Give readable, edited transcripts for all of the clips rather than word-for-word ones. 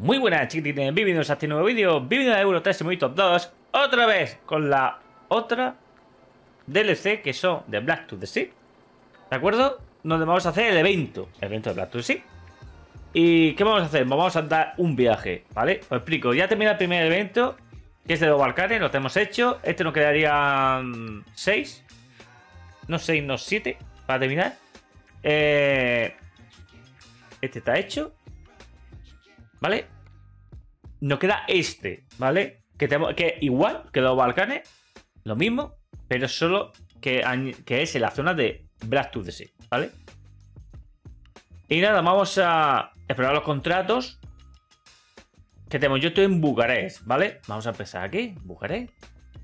Muy buenas chiquitines, bienvenidos a este nuevo vídeo, bienvenidos a Euro Truck Simulator 2, otra vez con la otra DLC que son de Black to the Sea, ¿de acuerdo? Donde vamos a hacer el evento de Black to the Sea. ¿Y qué vamos a hacer? Vamos a dar un viaje, ¿vale? Os explico, ya terminé el primer evento, que es de los Balcanes, lo tenemos hecho. Este nos quedarían 6, no 6, no 7, para terminar. Este está hecho, ¿vale? Nos queda este, ¿vale? Que igual que los Balcanes, lo mismo, pero solo que es en la zona de Black to the Sea, ¿vale? Y nada, vamos a explorar los contratos que tenemos. Yo estoy en Bucarest, ¿vale? Vamos a empezar aquí, Bucarest.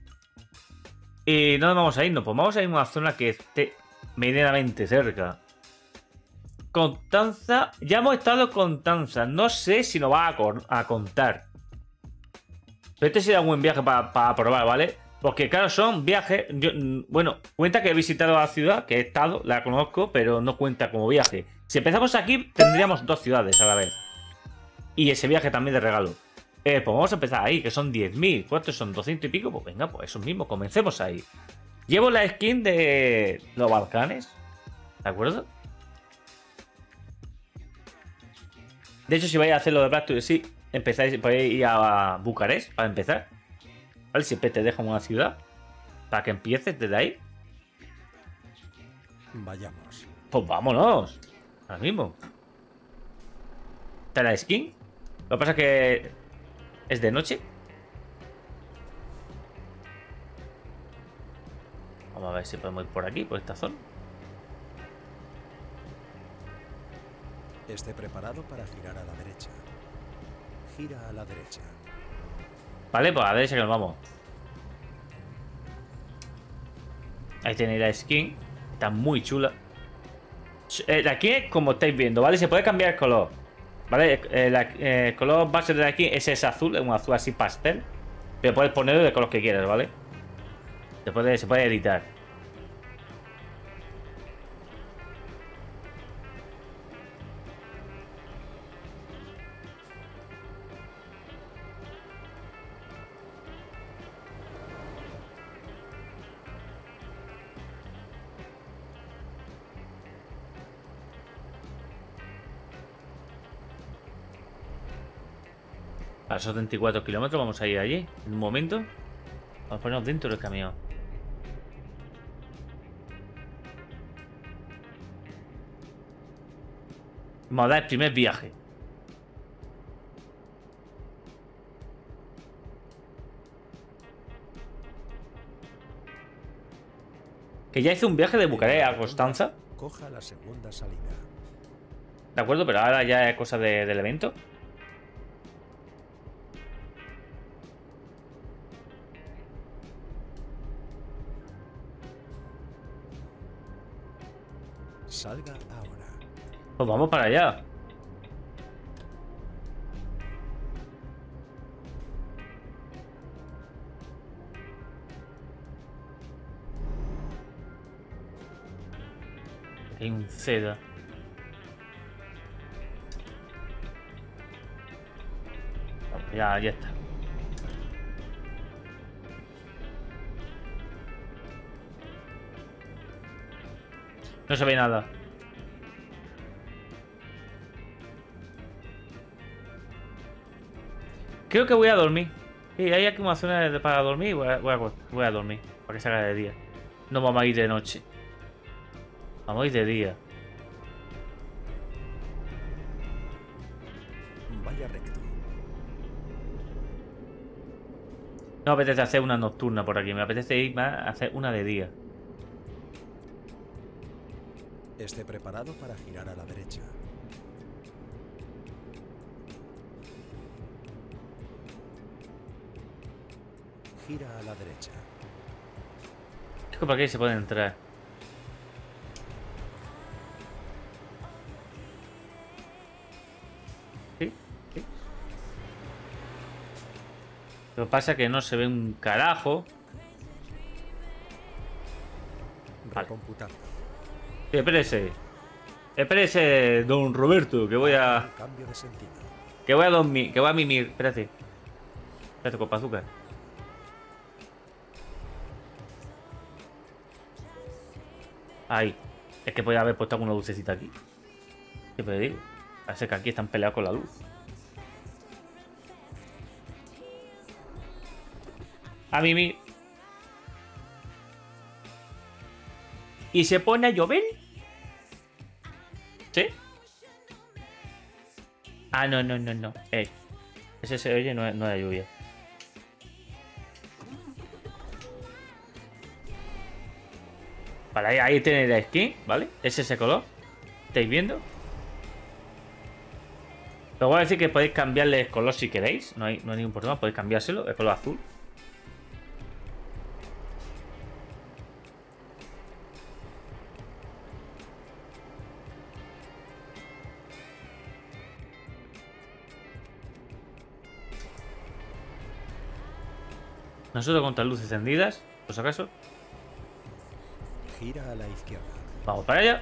¿Y dónde vamos a irnos? Pues vamos a ir a una zona que esté medianamente cerca. Constanza, ya hemos estado en Constanza. No sé si nos va a contar. Pero este sería un buen viaje para probar, ¿vale? Porque claro, son viajes. Bueno, cuenta que he visitado la ciudad, que he estado, la conozco, pero no cuenta como viaje. Si empezamos aquí, tendríamos 2 ciudades a la vez. Y ese viaje también de regalo. Pues vamos a empezar ahí, que son 10.000. ¿Cuántos son? 200 y pico. Pues venga, pues eso mismo, comencemos ahí. Llevo la skin de los Balcanes, ¿de acuerdo? De hecho, si vais a hacer lo de Black to the Sea, podéis ir a Bucarest para empezar. ¿Vale? Siempre te dejan una ciudad para que empieces desde ahí. Vayamos. Pues vámonos. Ahora mismo. ¿Está la skin? Lo que pasa es que es de noche. Vamos a ver si podemos ir por aquí, por esta zona. Esté preparado para girar a la derecha. Gira a la derecha. Vale, pues a la derecha que nos vamos. Ahí tenéis la skin. Está muy chula. De aquí, como estáis viendo, ¿vale? Se puede cambiar el color, ¿vale? El color base de aquí es ese azul, es un azul así pastel. Pero puedes ponerlo de color que quieras, ¿vale? Se puede editar. A esos 74 kilómetros vamos a ir allí. En un momento. Vamos a ponernos dentro del camión. Vamos a dar el primer viaje. Que ya hice un viaje de Bucarest a Constanza. Coja la segunda salida. De acuerdo, pero ahora ya es cosa del evento. Salga ahora. Pues vamos para allá. Hay un seda. Ya está. No se ve nada. Creo que voy a dormir. Sí, hay aquí una zona para dormir. Voy a dormir. Para que se haga de día. No vamos a ir de noche. Vamos a ir de día. Vaya recto. No me apetece hacer una nocturna por aquí. Me apetece ir más a hacer una de día. Esté preparado para girar a la derecha. Gira a la derecha. Es que por aquí se pueden entrar. Sí, sí. Lo que pasa es que no se ve un carajo. Vale. Recomputando. Sí, espérese. Espérese, don Roberto, que voy a... Cambio de sentido. Que voy a dormir, que voy a mimir. Espérate. Espérate, copa azúcar. Ahí. Es que podía haber puesto alguna lucecita aquí. Siempre te digo. Parece que aquí están peleados con la luz. A mimir. ¿Y se pone a llover? ¿Sí? Ah, no. Ese se oye, no es lluvia. Vale, ahí tenéis la skin, ¿vale? Es ese color. ¿Estáis viendo? Pero voy a decir que podéis cambiarle el color si queréis. No hay ningún problema, podéis cambiárselo. El color azul. Nosotros contra luces encendidas, por si acaso. Gira a la izquierda. Vamos para allá.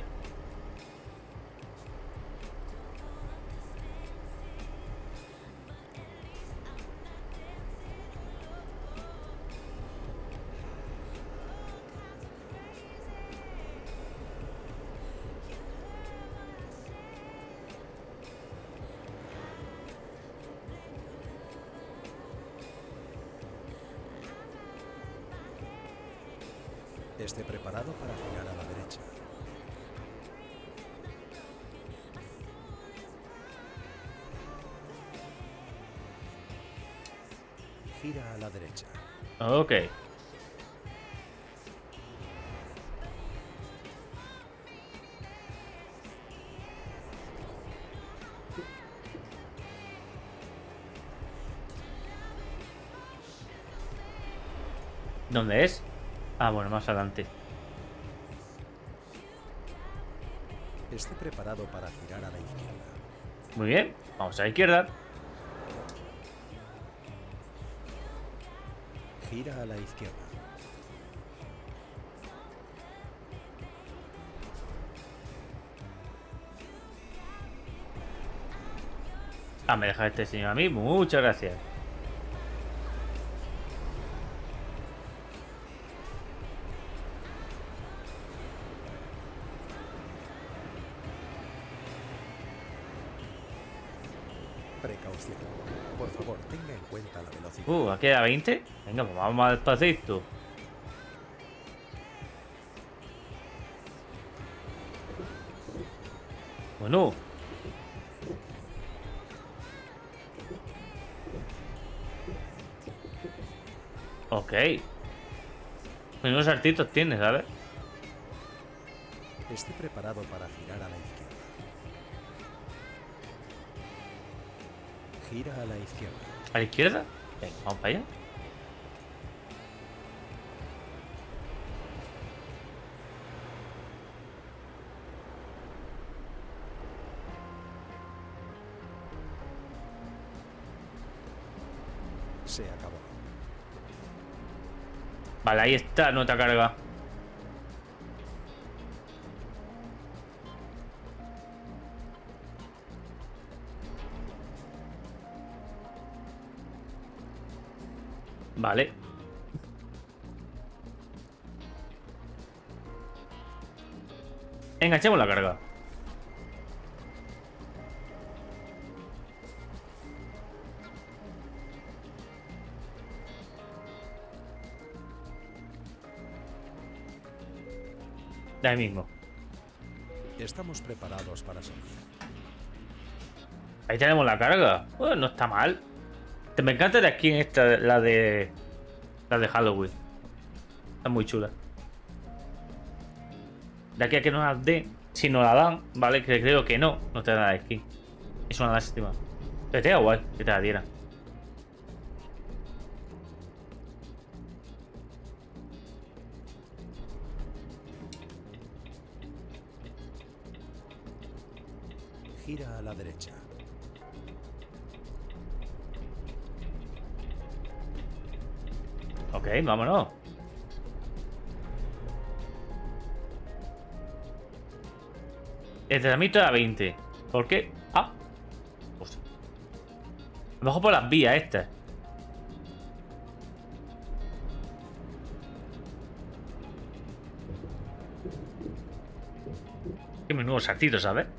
Esté preparado para girar a la derecha. Gira a la derecha. Ok. ¿Dónde es? Ah, bueno, más adelante. Esté preparado para girar a la izquierda. Muy bien. Vamos a la izquierda. Gira a la izquierda. Ah, me deja este señor a mí. Muchas gracias. Precaución. Por favor, tenga en cuenta la velocidad. Aquí a 20. Venga, pues vamos más despacito. Bueno. Ok. Menos artitos tienes, ¿sabes? Esté preparado para girar a la izquierda. Gira a la izquierda. ¿A la izquierda? Venga, vamos para allá. Se acabó. Vale, ahí está nuestra carga. Vale. Enganchemos la carga. De ahí mismo. Estamos preparados para salir. Ahí tenemos la carga. Bueno, no está mal. Me encanta la skin esta, la de Halloween. Está muy chula. De aquí a que nos la den, si nos la dan, vale, que creo que no te dan la skin. Es una lástima. Pero te da guay que te la dieran. Gira a la derecha. Ok, vámonos. El tratamiento era 20. ¿Por qué? Ah. Pues, lo mejor por las vías estas. Qué menudo saltito, ¿sabes?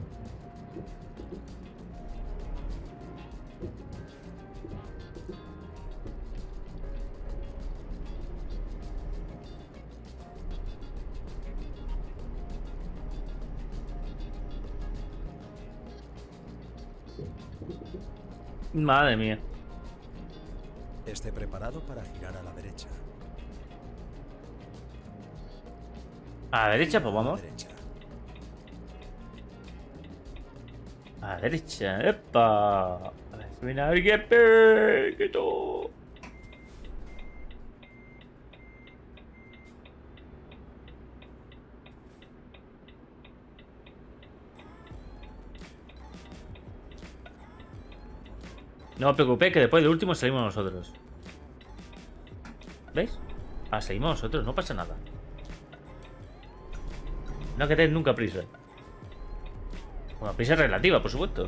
Madre mía. Esté preparado para girar a la derecha. A la derecha, pues A la vamos. derecha. A la derecha. ¡Epa! A ver si viene alguien. ¡Que todo! No os preocupéis que después del último salimos nosotros. ¿Veis? Ah, seguimos nosotros, no pasa nada. No hay que tener nunca prisa. Bueno, prisa relativa, por supuesto.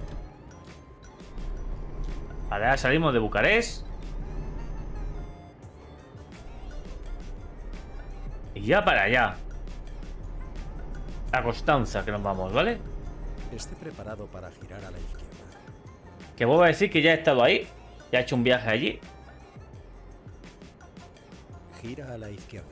Vale, ahora salimos de Bucarest. Y ya para allá. A Constanza que nos vamos, ¿vale? Esté preparado para girar a la izquierda. Que vuelvo a decir que ya he estado ahí. Ya he hecho un viaje allí. Gira a la izquierda.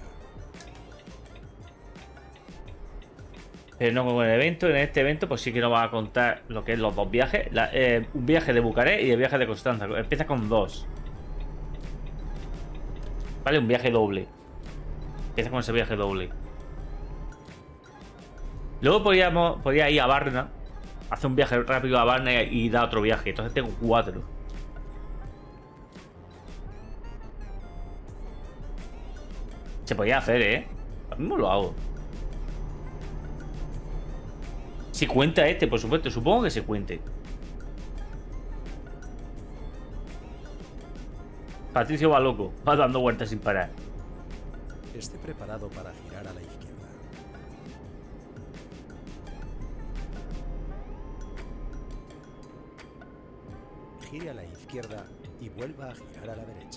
Pero no con el evento. En este evento pues sí que nos va a contar lo que es los dos viajes. Un viaje de Bucarest y el viaje de Constanza. Empieza con 2. Vale, un viaje doble. Empieza con ese viaje doble. Luego podía ir a Varna. Hacer un viaje rápido a Varna y dar otro viaje. Entonces tengo 4. Se podía hacer, ¿eh? Ahora mismo lo hago. Si cuenta este, por supuesto. Supongo que se cuente. Patricio va loco. Va dando vueltas sin parar. Esté preparado para girar a la izquierda. Gire a la izquierda y vuelva a girar a la derecha.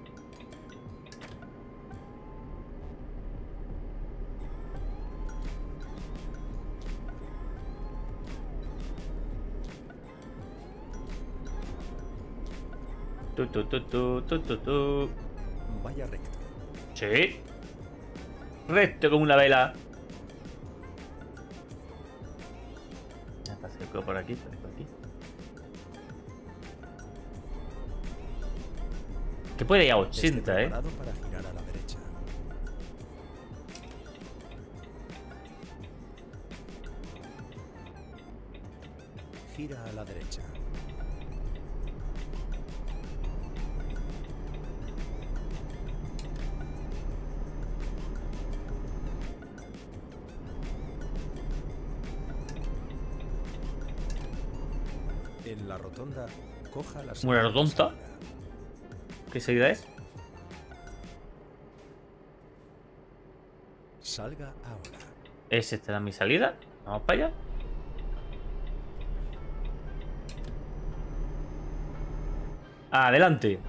Tu. Vaya recto. Sí. Recto como una vela. Me acerco por aquí, por aquí. Que puede ir a 80, Esté preparado para girar a la derecha. Gira a la derecha. En la rotonda, coja la ¿Una segunda rotonda? salida. ¿Qué salida es? Salga ahora. ¿Es esta mi salida? Vamos para allá. Adelante.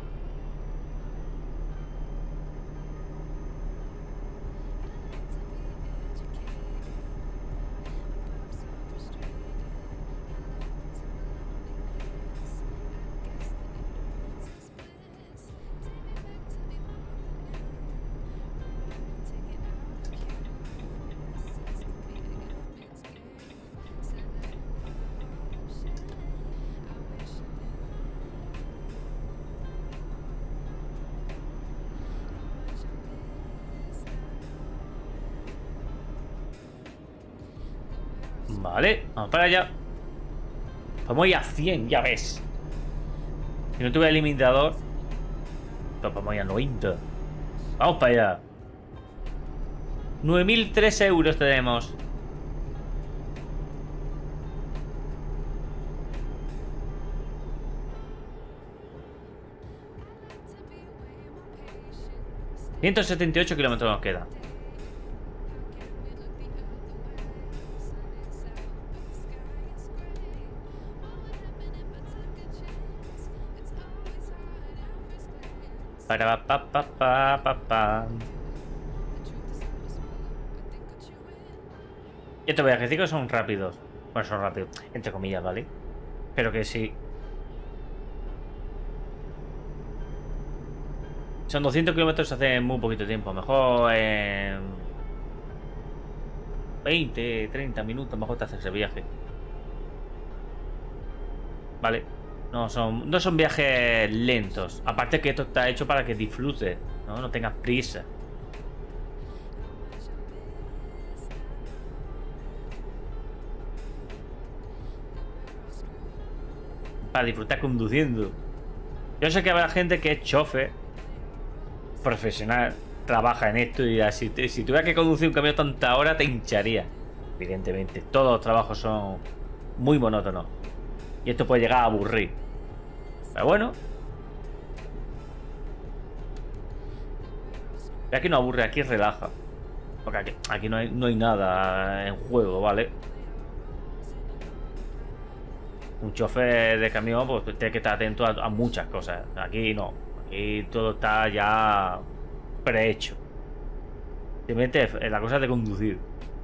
Vale, vamos para allá. Vamos a ir a 100, ya ves. Si no tuviera el limitador, pues vamos a ir a 90. Vamos para allá. 9.003 euros tenemos. ...178 kilómetros nos queda. Para pa pa pa pa pa. Y estos viajecitos son rápidos. Bueno, son rápidos, entre comillas, ¿vale? Pero que sí. Son 200 kilómetros hace muy poquito tiempo. Mejor en 20, 30 minutos mejor te haces ese viaje. Vale. No son viajes lentos. Aparte que esto está hecho para que disfrutes, ¿no? No tengas prisa. Para disfrutar conduciendo. Yo sé que habrá gente que es chofer profesional, trabaja en esto y así, si tuviera que conducir un camión tanta hora te hincharía. Evidentemente, todos los trabajos son muy monótonos y esto puede llegar a aburrir. Pero bueno, aquí no aburre, aquí relaja. Porque aquí no hay nada en juego, ¿vale? Un chofer de camión pues tiene que estar atento a muchas cosas. Aquí no. Aquí todo está ya prehecho. Simplemente la cosa de conducir.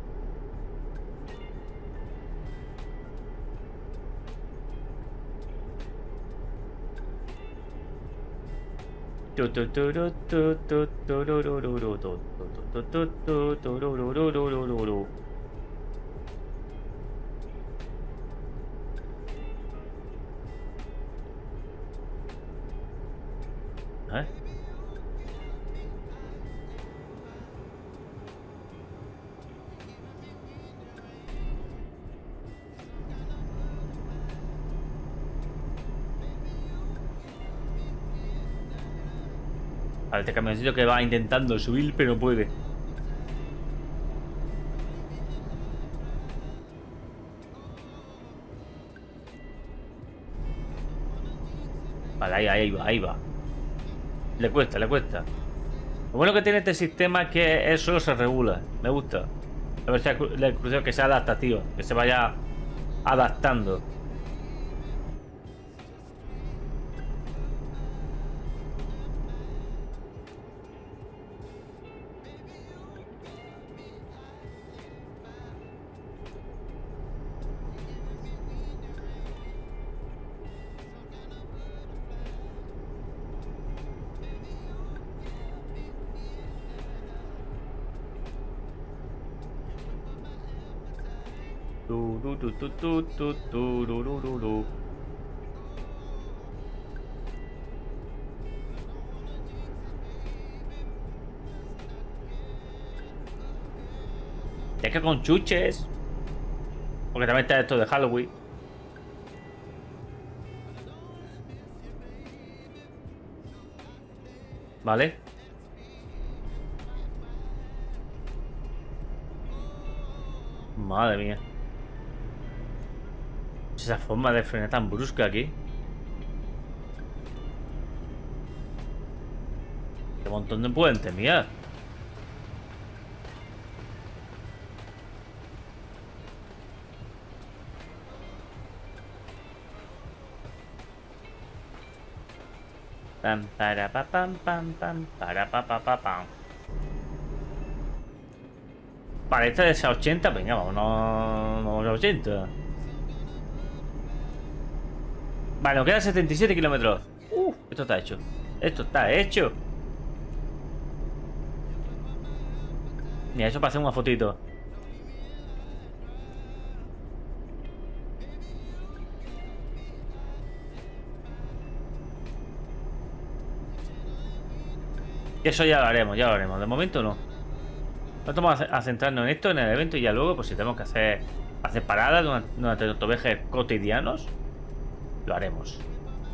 ¿Eh? A este camioncito que va intentando subir pero no puede. Vale, ahí va. Le cuesta. Lo bueno que tiene este sistema es que él solo se regula. Me gusta. A ver si la crucero que sea adaptativo, que se vaya adaptando. Es que con chuches. Porque también está esto de Halloween. Vale. Madre mía. Esa forma de frenar tan brusca aquí. Qué montón de puentes, mira. Pam para pa pam para pa pam. Vale, esta es a 80, venga, vamos a 80. Vale, nos quedan 77 kilómetros. Esto está hecho. Esto está hecho. Mira, eso para hacer una fotito. Eso ya lo haremos, De momento no. No vamos a centrarnos en esto, en el evento, y ya luego, pues si tenemos que hacer paradas durante los viajes cotidianos, lo haremos.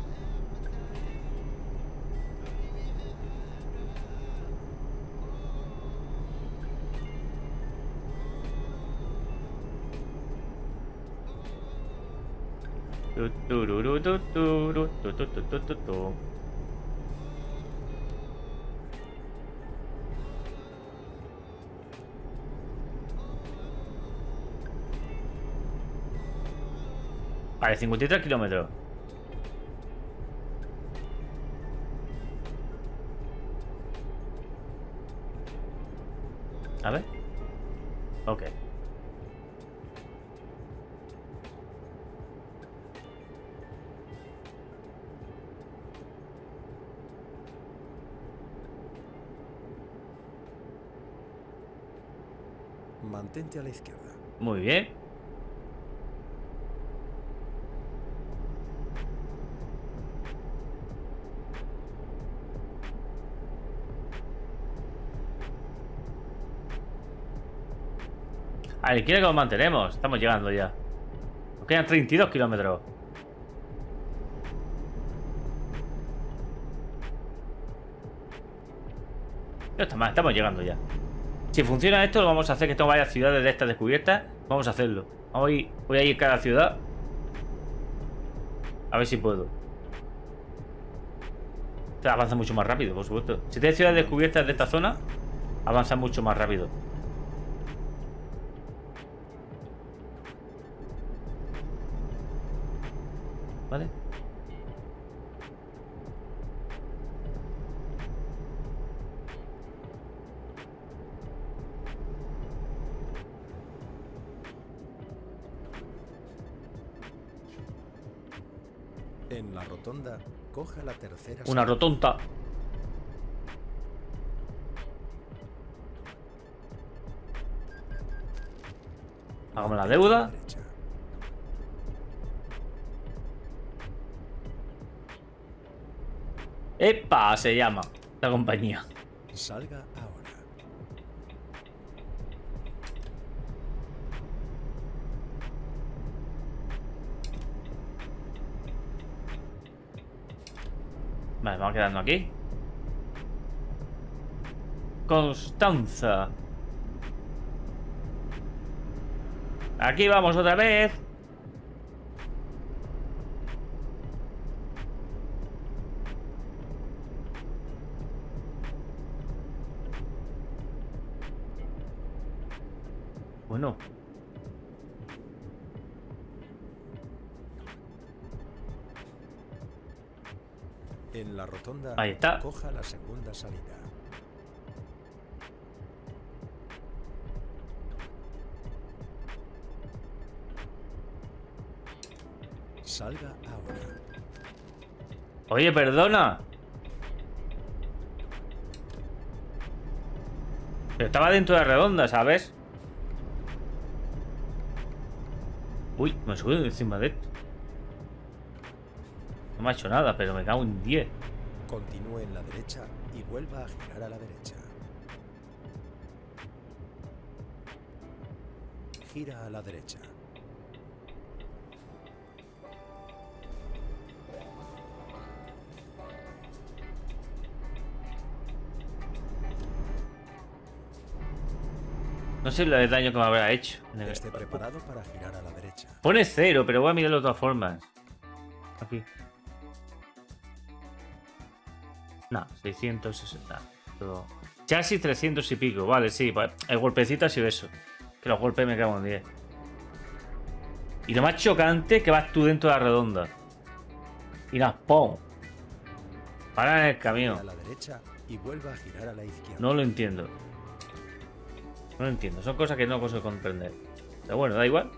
Vale, 53 kilómetros. A ver. Ok. Mantente a la izquierda. Muy bien. A la izquierda que nos mantenemos. Estamos llegando ya. Nos quedan 32 kilómetros. No está mal, estamos llegando ya. Si funciona esto, lo vamos a hacer. Que tengo varias ciudades de estas descubiertas. Vamos a hacerlo. Voy a ir a cada ciudad. A ver si puedo. Avanza mucho más rápido, por supuesto. Si tienes ciudades descubiertas de esta zona, avanza mucho más rápido. ¿Vale? En la rotonda, coja la tercera Una salida. rotonda. Hagamos la deuda. Derecha. ¡Epa! Se llama la compañía. Salga ahora. Vale, vamos quedando aquí. Constanza. Aquí vamos otra vez. Bueno. En la rotonda, Ahí está. coja la segunda salida. Salga ahora. Oye, perdona. Pero estaba dentro de la redonda, ¿sabes? Uy, me he subido encima de esto. No me ha hecho nada, pero me cago en 10. Continúe en la derecha y vuelva a girar a la derecha. Gira a la derecha. No sé el daño que me habrá hecho. Esté preparado para girar a la derecha. Pone 0, pero voy a mirarlo de todas formas. Aquí. No, 660. Todo. Chasis 300 y pico. Vale, sí. El golpecito ha sido eso. Que los golpes me cago en 10. Y lo más chocante es que vas tú dentro de la redonda. Y nada, ¡pum! Para en el Gira camión. a la derecha y vuelva a girar a la izquierda. No lo entiendo. No lo entiendo. Son cosas que no consigo comprender. Pero bueno, da igual.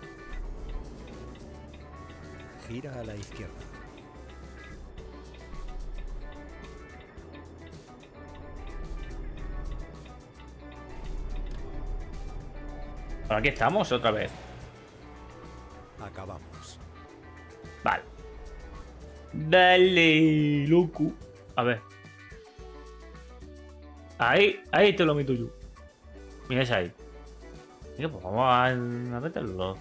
Gira a la izquierda. Bueno, aquí estamos otra vez. Acabamos. Vale. Dale, loco. A ver. Ahí te lo meto yo. Mira, es ahí. Mira, pues vamos a meterlo.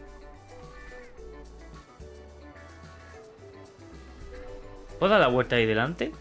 ¿Puedo dar la vuelta ahí delante?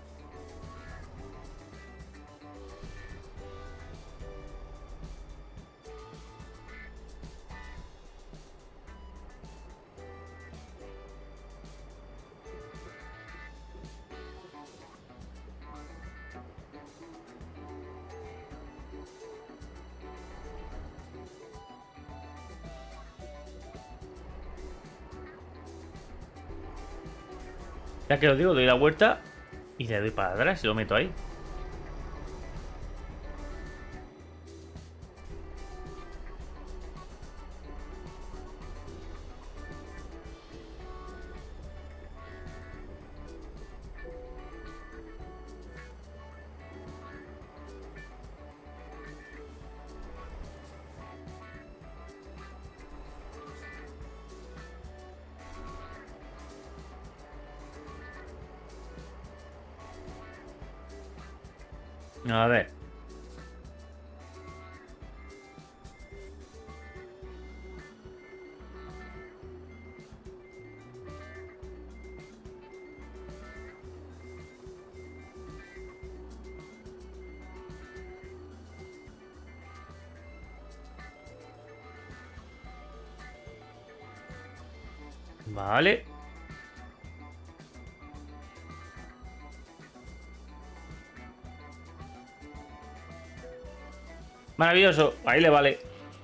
Ya que os digo, doy la vuelta y le doy para atrás y lo meto ahí. A ver. Vale. Maravilloso. Ahí le vale.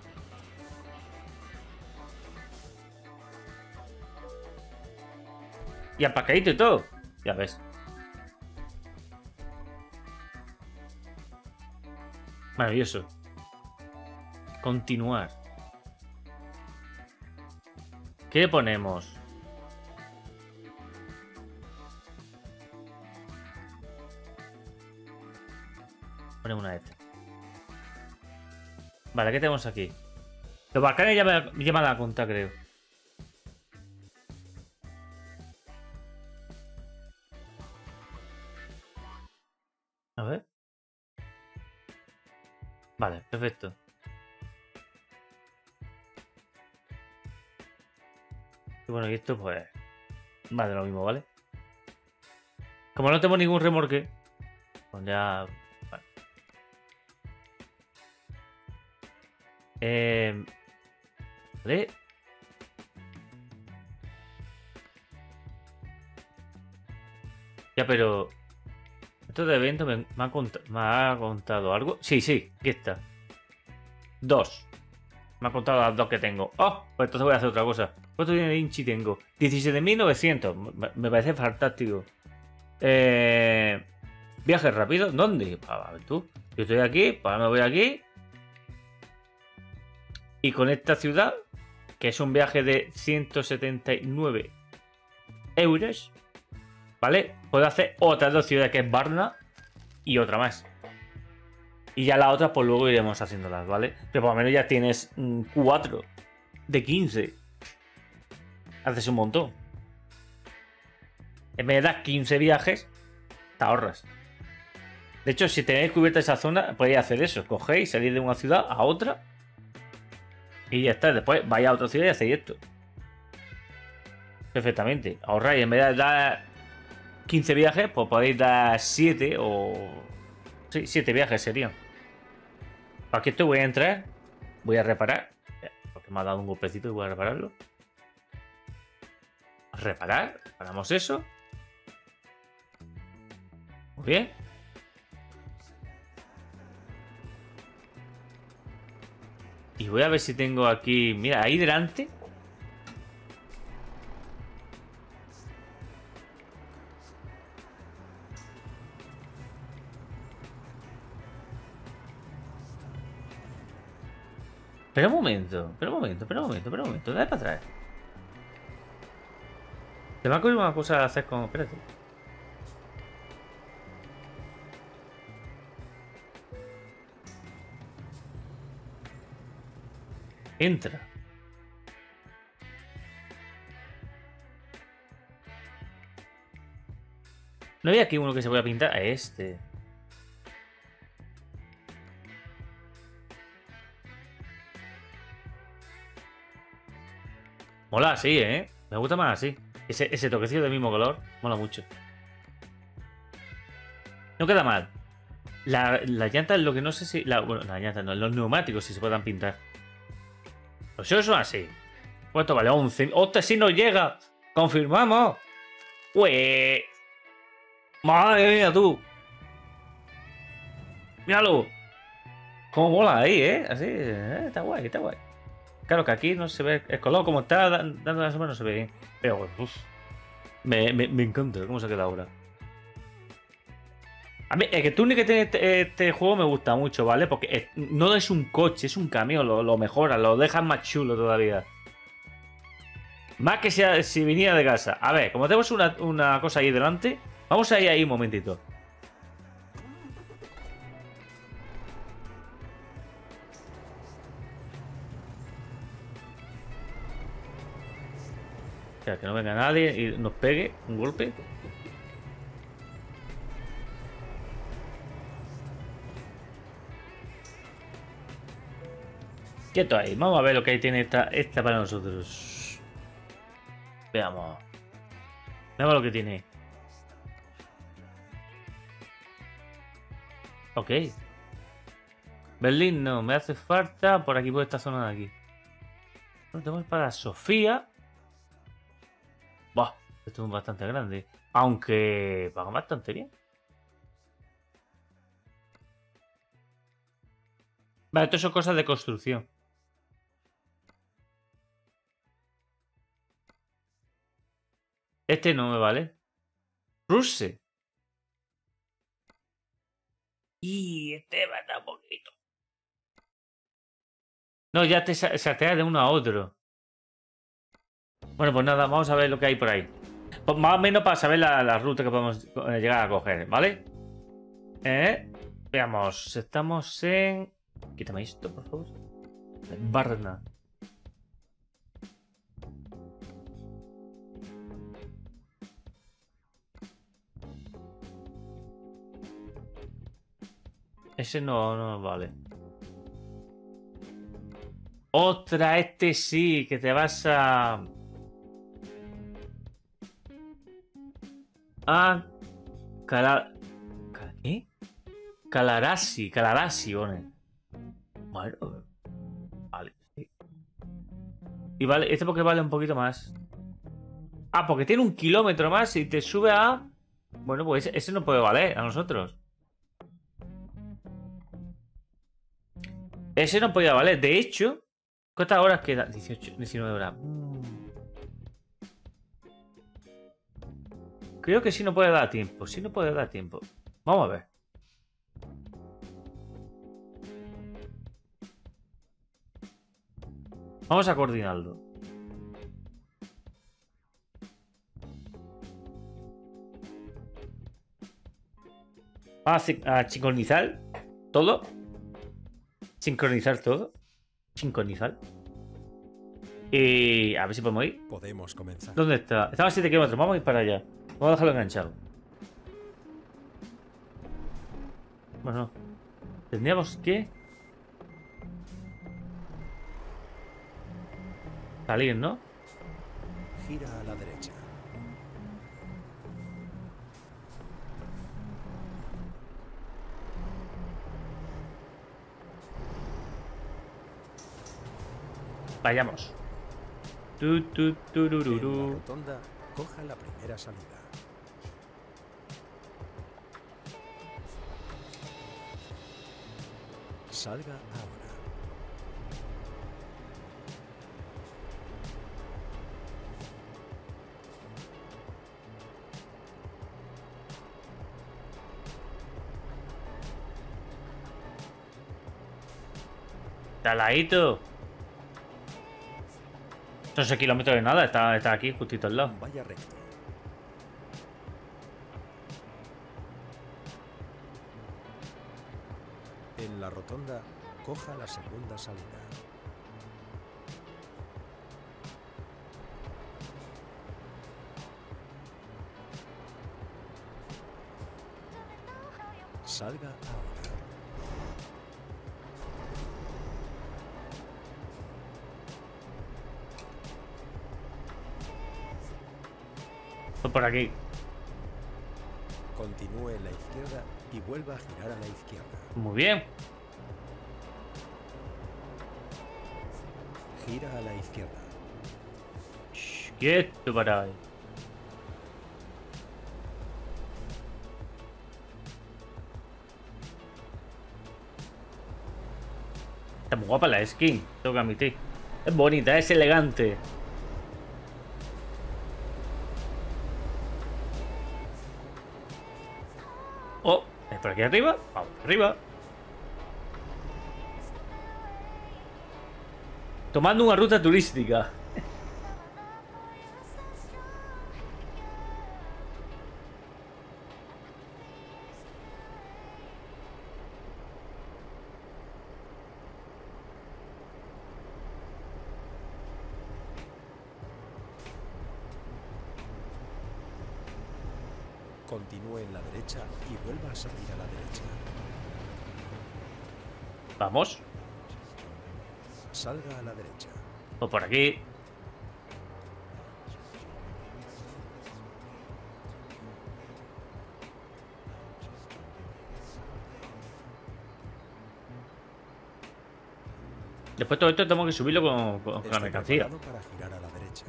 Y apacadito y todo. Ya ves. Maravilloso. Continuar. ¿Qué le ponemos? Ponemos una de estas. Vale, ¿qué tenemos aquí? Los Balcanes ya me la cuenta, creo. A ver. Vale, perfecto. Y bueno, y esto pues... Vale, lo mismo, ¿vale? Como no tengo ningún remolque, pues ya... Vale. ¿Vale? Ya, pero... Esto de evento me ha contado algo. Sí, aquí está. 2. Me ha contado las 2 que tengo. ¡Oh! Pues entonces voy a hacer otra cosa. ¿Cuánto tiene Inchi tengo? 17.900. Me parece fantástico. Viaje rápido. ¿Dónde? A ver tú. Yo estoy aquí. Pues ahora me voy aquí. Y con esta ciudad, que es un viaje de 179 euros, ¿vale? Puedo hacer otras 2 ciudades, que es Varna y otra más. Y ya las otras, pues luego iremos haciéndolas, ¿vale? Pero por lo menos ya tienes 4 de 15. Haces un montón. En vez de dar 15 viajes, te ahorras. De hecho, si tenéis cubierta esa zona, podéis hacer eso. Cogéis, salís de una ciudad a otra. Y ya está. Después vais a otra ciudad y hacéis esto. Perfectamente. Ahorráis. En vez de dar 15 viajes, pues podéis dar 7 o... Sí, 7 viajes serían. Aquí esto voy a entrar. Voy a reparar. Porque me ha dado un golpecito y voy a repararlo. Reparar. Reparamos eso. Muy bien. Y voy a ver si tengo aquí... Mira, ahí delante. Espera un momento. Dale para atrás. Te me ha ocurrido una cosa a hacer con... Espérate. Entra. ¿No hay aquí uno que se pueda pintar? A este. Mola así, ¿eh? Me gusta más así. Ese toquecillo del mismo color. Mola mucho. No queda mal. Las llantas, lo que no sé si... Bueno, las llantas no. Los neumáticos si se puedan pintar. Pues eso son así. ¿Cuánto vale? 11. ¡Hostia, si no llega! ¡Confirmamos! ¡Ué! ¡Madre mía, tú! ¡Míralo! Cómo mola ahí, ¿eh? Así, está guay, está guay. Claro que aquí no se ve el color como está dando la sombra, no se ve bien. Pero, uf, me encanta cómo se queda ahora. A mí, el que tú que tiene este juego me gusta mucho, ¿vale? Porque no es un coche, es un camión, lo mejora, lo dejan más chulo todavía. Más que si viniera de casa. A ver, como tenemos una cosa ahí delante, vamos a ir ahí un momentito. O sea, que no venga nadie y nos pegue un golpe. Quieto ahí. Vamos a ver lo que tiene esta para nosotros. Veamos. Veamos lo que tiene. Ok. Berlín no, me hace falta por aquí, por esta zona de aquí. No tenemos para Sofía. Buah, esto es bastante grande. Aunque pagan bastante bien. Vale, esto son cosas de construcción. Este no me vale. Russe. Y este va a dar un poquito. No, ya te saltea de uno a otro. Bueno, pues nada, vamos a ver lo que hay por ahí. Pues más o menos para saber la ruta que podemos llegar a coger, ¿vale? Veamos, estamos en... Quítame esto, por favor. Varna. Ese no vale. Otra, este sí, que te vas a... ¿Qué? Calarasi, pone. Bueno, vale. Sí. Y vale, este porque vale un poquito más. Ah, porque tiene 1 kilómetro más y te sube a... Bueno, pues ese no puede valer a nosotros. Ese no podía valer. De hecho, ¿cuántas horas queda? 18, 19 horas. Creo que sí no puede dar tiempo. Sí no puede dar tiempo. Vamos a ver. Vamos a coordinarlo. Vamos a sincronizar todo. Sincronizar todo. Sincronizar. Y a ver si podemos ir. Podemos comenzar. ¿Dónde está? Estaba a 7 kilómetros. Vamos a ir para allá. Vamos a dejarlo enganchado. Bueno, tendríamos que salir, ¿no? Gira a la derecha. Vayamos. En la rotonda, coja la primera salida. Salga ahora. Taladito. No sé kilómetros de nada. Está aquí, justito al lado. Vaya recto. En la rotonda, coja la segunda salida. Salga ahora. Pues por aquí. Continúe en la izquierda y vuelva a girar a la izquierda. Muy bien. Gira a la izquierda. Shh, quieto para ahí. Está muy guapa la skin, tengo que admitir. Es bonita, es elegante. Oh, ¿es por aquí arriba? Vamos, arriba. Tomando una ruta turística. Continúe en la derecha y vuelva a salir a la derecha. Vamos. Salga a la derecha. O por aquí. Después todo esto tenemos que subirlo con la Esté mercancía. preparado para girar a la derecha.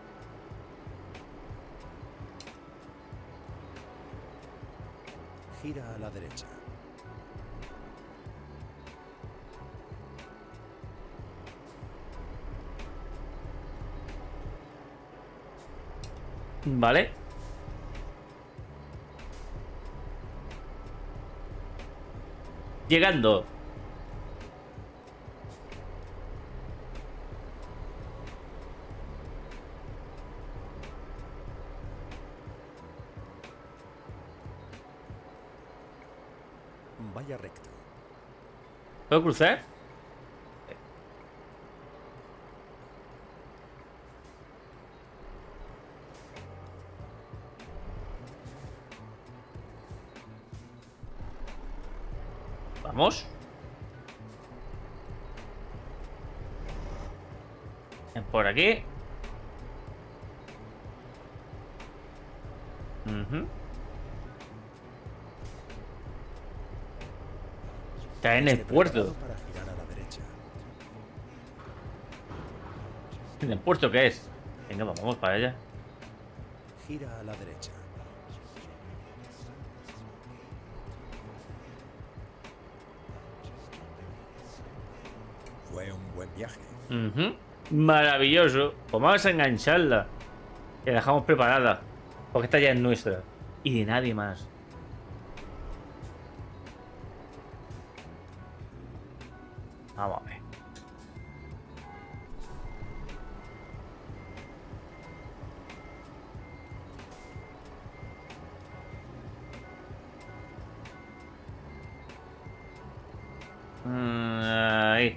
Gira a la derecha. Vale. Llegando. Vaya recto. ¿Puedo cruzar? Vamos. Por aquí. Está en el Esté puerto. preparado para girar a la derecha. ¿En el puerto qué es? Venga, vamos para allá. Gira a la derecha. Fue un buen viaje. Maravilloso. Pues vamos a engancharla. Y la dejamos preparada. Porque esta ya es nuestra. Y de nadie más. Vamos a ver. Ahí.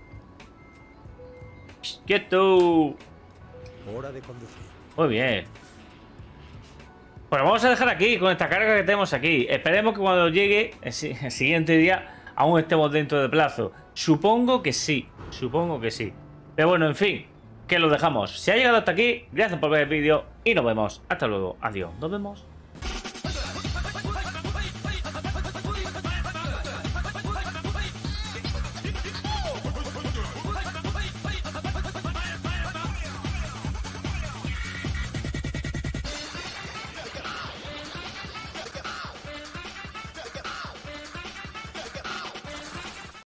¡Quieto! Hora de conducir. Muy bien. Pues vamos a dejar aquí con esta carga que tenemos aquí. Esperemos que cuando llegue el siguiente día aún estemos dentro de plazo. Supongo que sí. Supongo que sí. Pero bueno, en fin. Que lo dejamos. Si ha llegado hasta aquí, gracias por ver el vídeo y nos vemos. Hasta luego. Adiós. Nos vemos.